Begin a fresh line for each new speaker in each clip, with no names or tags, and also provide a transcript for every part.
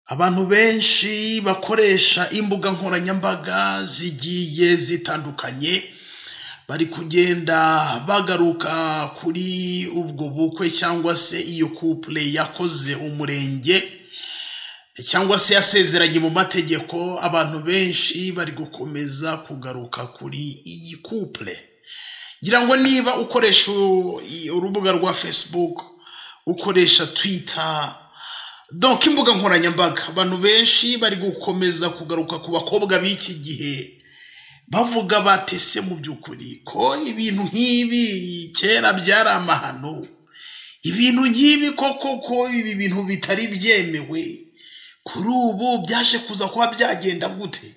Abantu benshi bakoresha imbuga nkoranyambaga zigiye zitandukanye bari kugenda bagaruka kuri ubwo bukwe cyangwa se iyo couple yakoze umurenge cyangwa se yasezeranye mu mategeko. Abantu benshi bari gukomeza kugaruka kuri iyi couple. Ngira ngo niba ukoresha urubuga rwa Facebook, ukoresha Twitter, donc imbuga nkoranyambaga, abantu benshi bari gukomeza kugaruka ku bakobwa b'iki gihe bavuga batese mu byukuri ko ibintu nk'ibi kera byari amahano, ibintu nk'ibi koko ibi bintu bitari byemewe, kuri ubu byaje kuza kuba byagenda gute?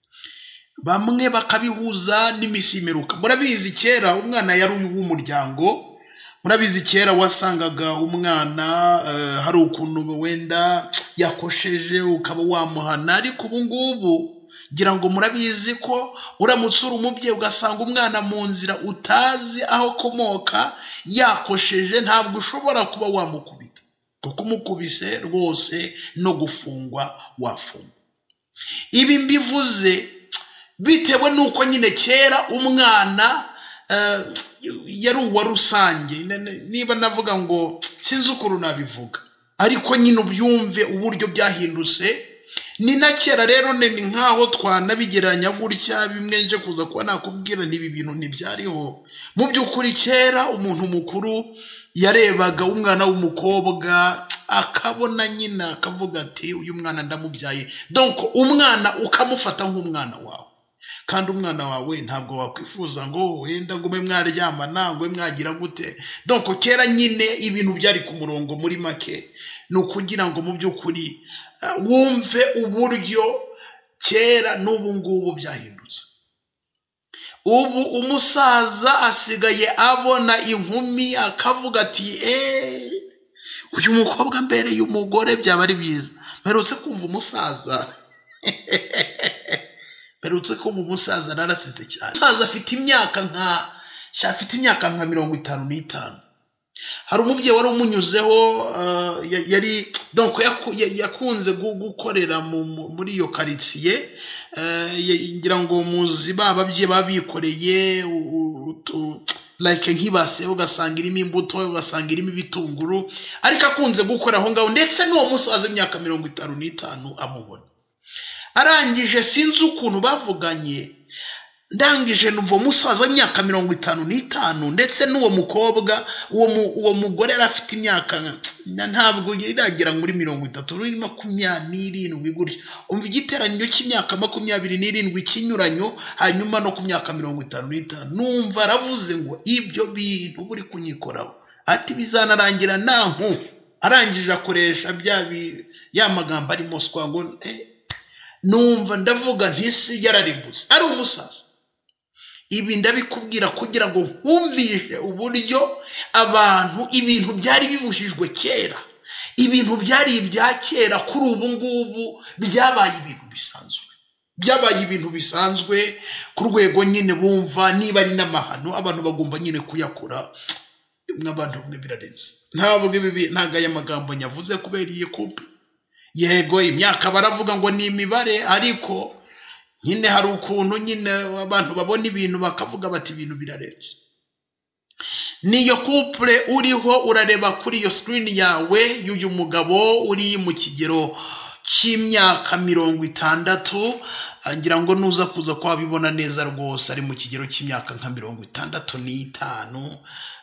Bamwe bakabihuza n'imisimeruka. Murabizi kera umwana yari uw'umuryango, murabizi kera wasangaga umwana hari ukuntu wenda yakosheje ukaba wamuhana, ariko ubu ngubu ngira ngo murabizi ko uramutse uri umubyeyi ugasanga umwana mu nzira utazi aho komoka yakosheje, ntabwo ushobora kuba wamukubita, kuko umukubise rwose no gufungwa wafungwa. Ibi mbivuze bitewe nuko nyine kera umwana yari uwa rusange. Niba navuga ngo sinzi ukuntu nabivuga, ariko nyine ubyumve uburyo byahindutse. Ni na kera rero ni nkaho twanabigeranya gutya, bimwe nje kuza kuba nakubwira n'ibi bintu ntibyariho. Mu by'ukuri kera umuntu mukuru yarebaga umwana w'umukobwa akabona nyina akavuga ati uyu mwana ndamubyaye, donc umwana ukamufata nk'umwana wawe, kandi umwana wawe ntabwo wakwifuza ngo wenda ngo mwaryamana ngo mwagira gute. Donc kera nyine ibintu byari ku murongo. Muri make ni ukugira ngo mu by'ukuri wumve uburyo kera n'ubu ngubu byahindutse. Ubu umusaza asigaye abona inkumi akavuga ati uyu mukobwa mbere y'umugore byaba ari byiza. Mperutse kumva umusaza narasize cyane. Umusaza afite imyaka nka 55. Hari umubyeyi wari umunyuzeho, yari donc yakunze gukorera muri iyo quartier, ngira ngo muzi bababye babikoreye like nk'ibase, ugasanga irimo imbuto, ugasanga irimo ibitunguru, ariko akunze gukora aho ngaho. Ndetse n'uwo musaza w'imyaka 55 amubona arangije, sinzi ukuntu bavuganye, ndangije numva umusaza w'imyaka 55 ndetse n'uwo mukobwa, uwo mugore arafite imyaka ntabwo iragera muri 30, 27 gutyo. Umva igiteranyo cy'imyaka 27 kinyuranyo, hanyuma no ku myaka 55. Numva aravuze ngo ibyo bintu buri kunyikoraho ati bizanarangira nanku. Arangije akoresha ya magambo arimo swango. Numva ndavuga ntisi yararimbutse, ari umusaza. Ibi ndabikubwira kugira ngo nkumvishe uburyo abantu ibintu byari bibujijwe kera, ibintu byari ibya kera, kuri ubu ngubu byabaye ibintu bisanzwe, ku rwego nyine bumva niba ari n'amahano abantu bagomba nyine kuyakora. N'abantu bamwe birarenze. Ntabwo aya magambo nyavuze kubera iyi couple. Yego imyaka baravuga ngo ni imibare, ariko nyine hari ukuntu nyine abantu babona ibintu bakavuga bati ibintu birarenze. Niyo couple uriho urareba kuri iyo screen yawe y'uyu mugabo uri mu kigero cy'imyaka 60. Ngira ngo nuza kuza kwabibona neza rwose ari mu kigero cy'imyaka nka 65,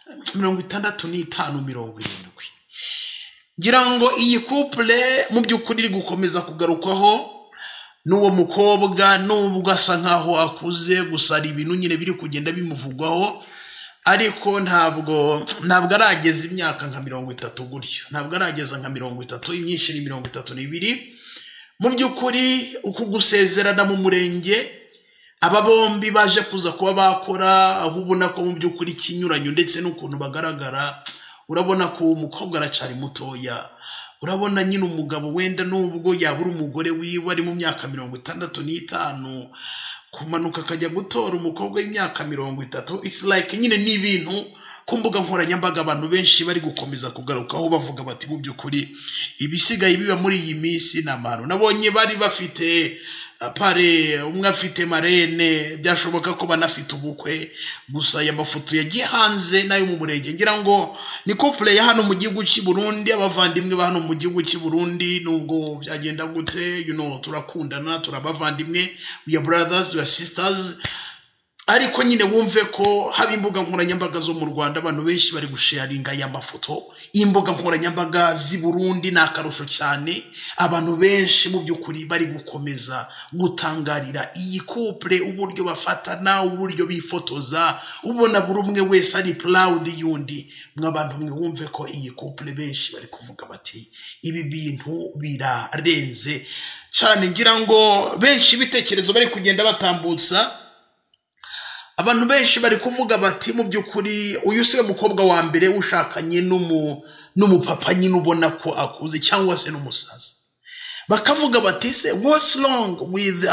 70. Ngira ngo iyi couple mu by'ukuri iri gukomeza kugarukwaho n'uwo mukobwa, n'ubwo asa nkaho akuze, gusa ari ibintu nyine biri kugenda bimuvugwaho, ariko ntabwo arageza imyaka nka 30 gutyo, ntabwo arageza nka 30, imyinshi ni 32. Mu by'ukuri uku gusezerana mu murenge, aba bombi baje kuza kuba bakora, aho ubona ko mu by'ukuri kinyuranyo ndetse n'ukuntu bagaragara. Urabona ko umukobwa aracari mutoya, urabona nyine umugabo wenda nubwo yabura umugore wiwe ari mu myaka 65, kumanuka akajya gutora umukobwa w'imyaka 30, it's like nyine ni ibintu ku mbuga nkoranyambaga abantu benshi bari gukomeza kugarukaho bavuga bati mu by'ukuri ibisigaye biba muri iyi minsi n'amahano. Nabonye bari bafite pare, umwe afite marene, byashoboka ko banafite ubukwe, gusa aya mafoto yagiye hanze nayo mu murenge. Ngira ngo ni couple ya hano mu gihugu cy'i Burundi, abavandimwe ba hano mu gihugu cy'i Burundi. Nubwo byagenda gute, turakundana, turabavandimwe, we are brothers, we are sisters, ariko nyine wumve ko haba imbuga nkoranyambaga zo mu Rwanda abantu benshi bari gusharinga aya mafoto. Imbuga nkoranyambaga z'i Burundi nakarusho cyane, abantu benshi mu by'ukuri bari gukomeza gutangarira iyi couple, uburyo bafatana, uburyo bifotoza, ubona buri umwe wese ari proud yundi. Mwabantu mwe wumve ko iyi couple benshi bari kuvuga bati ibi bintu birarenze cyane. Ngira ngo benshi bitekerezo bari kugenda batambutsa, abantu benshi bari kuvuga bati mu by'ukuri uyu siwe mukobwa wa mbere ushakanye n'umupapa nyine ubona ko akuze cyangwa se n'umusaza. Bakavuga bati se what's wrong with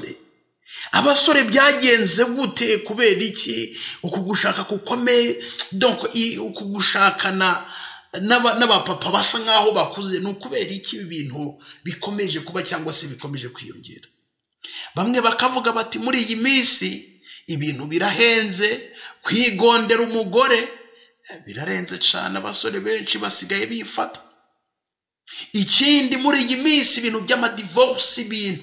abasore byagenze gute, kubera iki uku gushaka kukomeye, donc uku gushakana n'abapapa basa nkaho bakuze, ni ukubera iki ibi bintu bikomeje kuba cyangwa se bikomeje kwiyongera. Bamwe bakavuga bati muri iyi minsi ibintu birahenze, kwigondera umugore birarenze cyane, abasore benshi basigaye bifata. Ikindi muri iyi minsi ibintu by'amadivorce,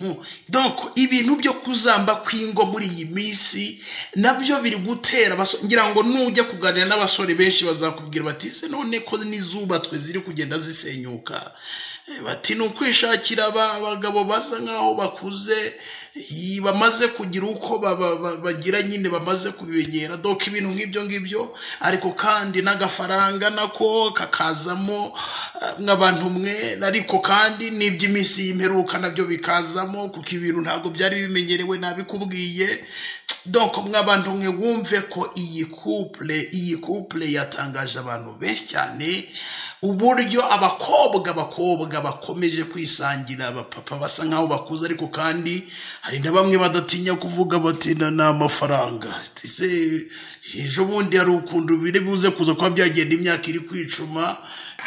ibintu byo kuzamba kwingo muri iyi minsi nabyo biri gutera abasore. Ngira ngo nujya kuganira n'abasore benshi bazakubwira bati se none ko n'izubatswe ziri kugenda zisenyuka, bati ni ukwishakira abagabo basa nkaho bakuze, bamaze kugira uko bagira nyine, bamaze kubimenyera, donc ibintu nk'ibyo ngibyo. Ariko kandi n'agafaranga nako kakazamo nk'abantu mwe, ariko kandi n'iby'iminsi y'imperuka nabyo bikazamo, kuko ibintu ntabwo byari bimenyerewe nabikubwiye. Donc mw'abantu mwe wumve ko iyi couple yatangaje abantu benshi cyane, uburyo abakobwa bakomeje kwisangira abapapa basa nkaho bakuze, ariko kandi hari na bamwe badatinya kuvuga bati na amafaranga. Ese ejo bundi hari ukuntu biri buze kuza kuba byagenda imyaka iri kwicuma,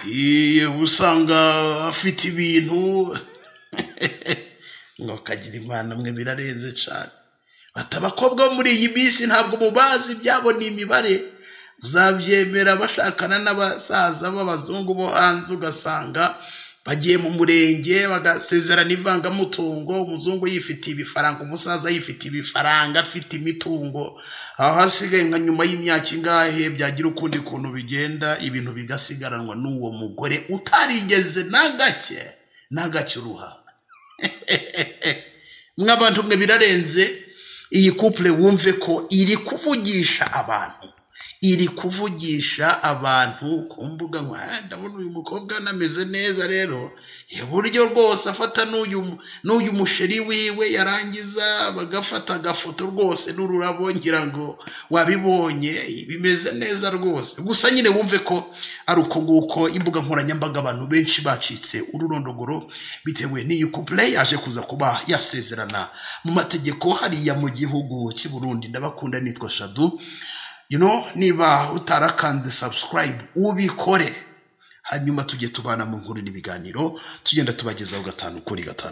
usanga afite ibintu ngo kagira Imana mwe birarenze cyane. Bati abakobwa bo muri iyi minsi ntabwo mubazi, byabo ni imibare. Uzabyemera bashakana n'abasaza b'abazungu bo hanze, ugasanga bagiye mu murenge bagasezerana ivangamutungo, umuzungu yifitiye ibifaranga, umusaza yifitiye ibifaranga, afite imitungo. Aho hasigaye nka nyuma y'imyaka ingahe byagira ukundi kuntu bigenda, ibintu bigasigaranwa n'uwo mugore utarigeze na gake uruha. Mw'abantu mwe birarenze. Iyi couple wumve ko iri kuvugisha abantu ku mbuga nkoranyambaga. Ndabona uyu mukobwa anameze neza rero, uburyo rwose afata n'uyu musheri wiwe, yarangiza bagafata agafoto rwose n'ururabo, ngira ngo wabibonye, bimeze neza rwose. Gusa nyine wumve ko ari uko nguko imbuga nkoranyambaga abantu benshi bacitse ururondogoro, bitewe n'iyi couple yaje kuza kuba yasezerana mu mategeko hariya mu gihugu cy'i Burundi. Ndabakunda, nitwa Shadu. Niba utarakanze subscribe ubikore, hanyuma tujye tubana mu nkuru n'ibiganiro tugenda tubagezaho gatanu kuri gatanu.